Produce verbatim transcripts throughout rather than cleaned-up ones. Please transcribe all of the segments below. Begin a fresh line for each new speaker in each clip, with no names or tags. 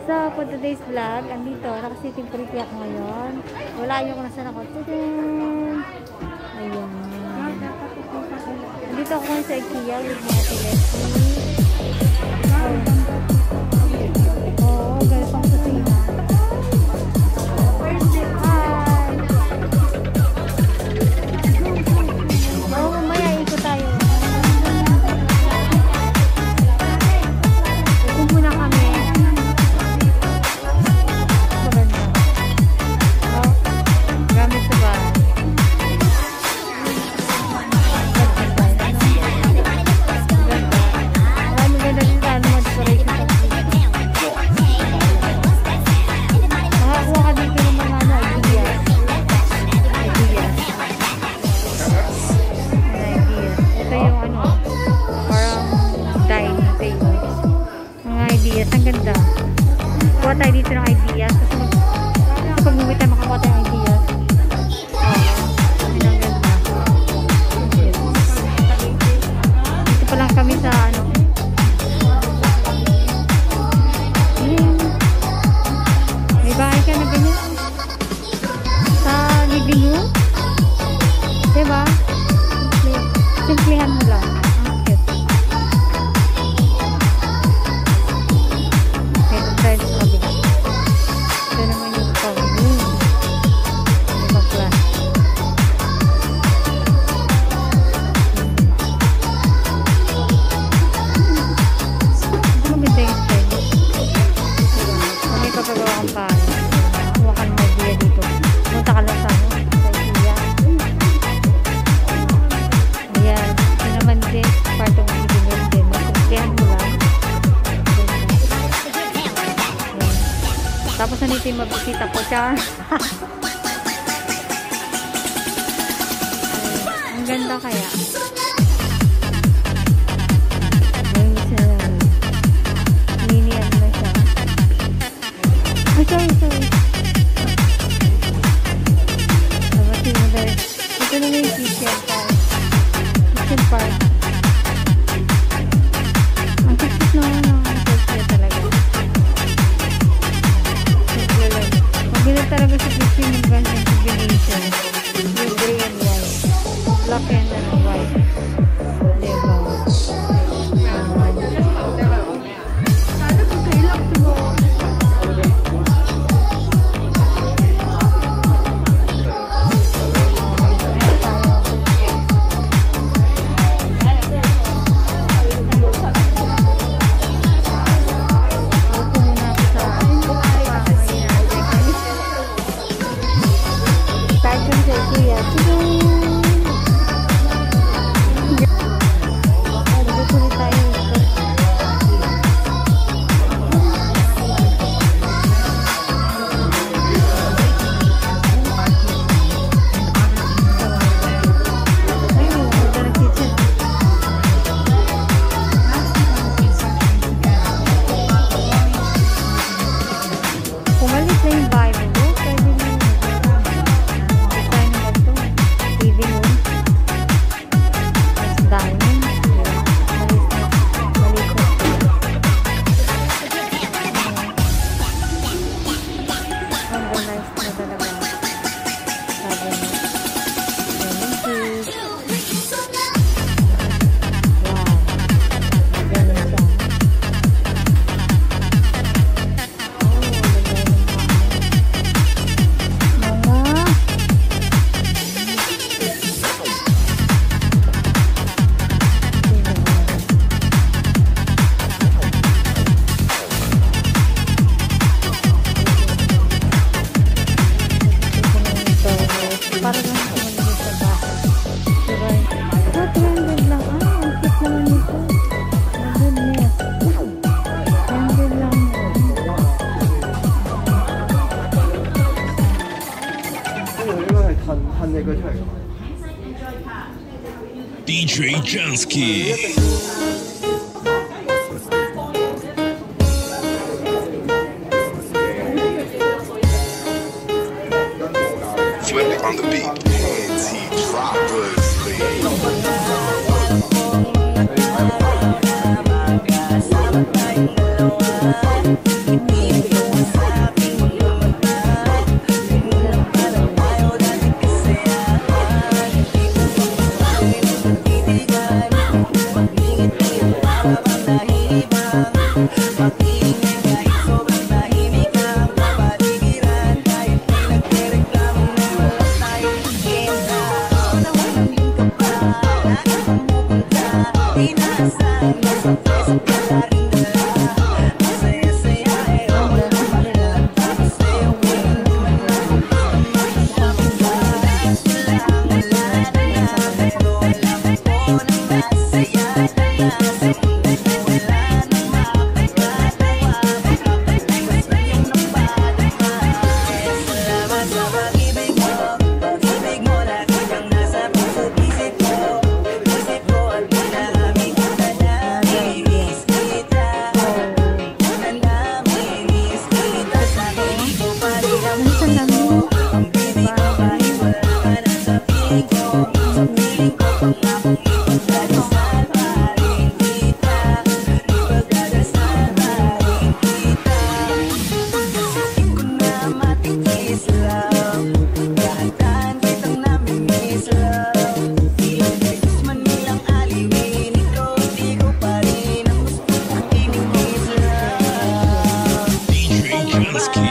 So, for today's vlog, andito, nakasiting pretty ako ngayon. Wala yung kung nasan ako. Tudun! Ayan. Andito ako ngayon sa IKEA with mga Leslie. Oo, ganito ang kusina. Ang ganda. Kuha tayo dito ng ideas. Kasi mag kasi pag nung tayo makakuha tayo ng ideas. Oo. Yun ang ganda. Dito pa lang kami sa ano. May bahay ka na ganyan. Sa living room. Diba? Simplihan mo lang. Tapos nandito yung mabisita ko siya. Ang ganda kaya. Ayun siya. Linian na siya. Ay, sorry, sorry. Dabatin mo dahil. Ito na yung kitchen park. Kitchen park. Ang kitchen na ano. Ganun talaga sa kitchen ng ganyang combination. Yung gray and white. Black and white. Diba? Para lang sa mga sa bahay. Diba? So, three hundred lang. Ah, ang cute naman nito. My goodness. three hundred lang.
D J Jansky.
Flip on the beat. Anti-droppers,
Jansky.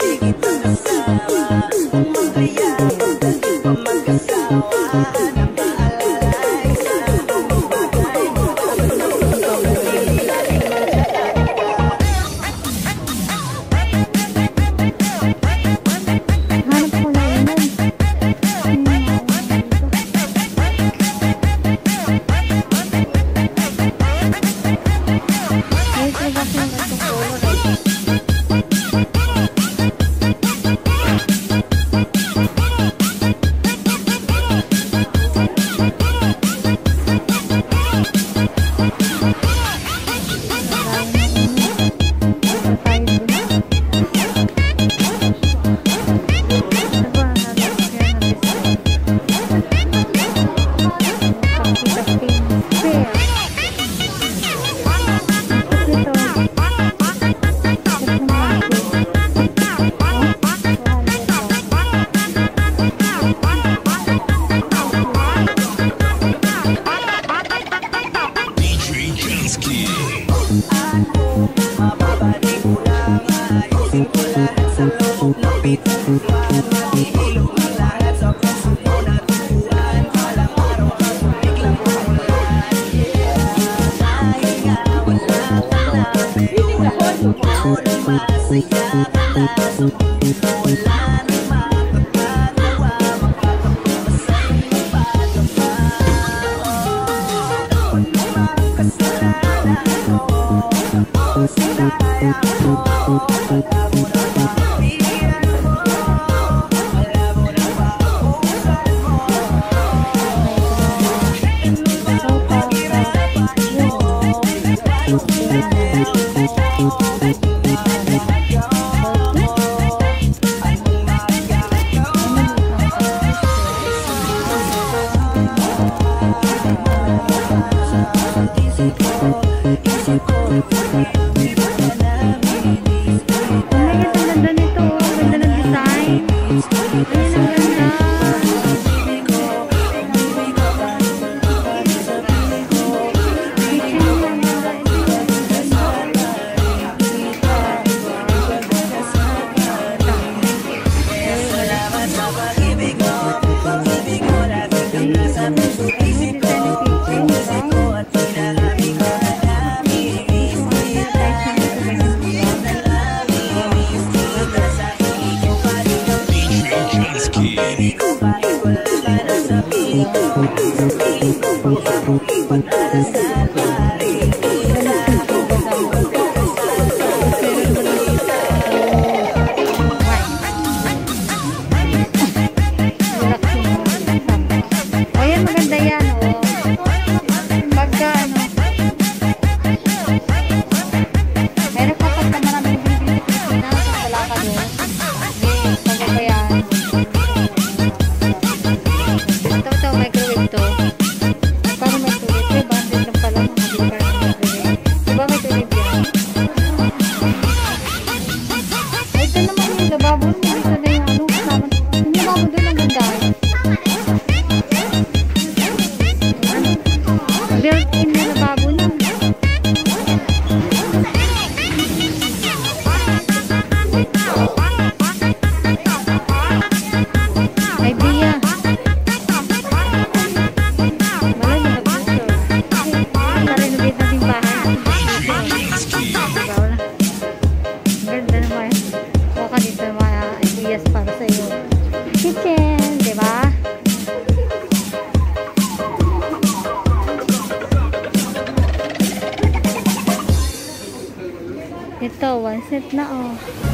Ito, one set na oh.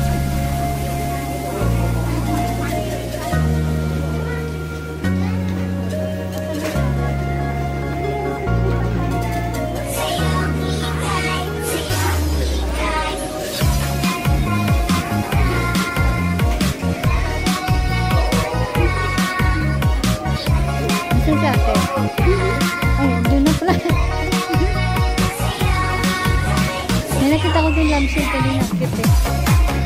Ito si ate. Ay, doon na pala. May nakita ko din lampshade kanina. Cute eh.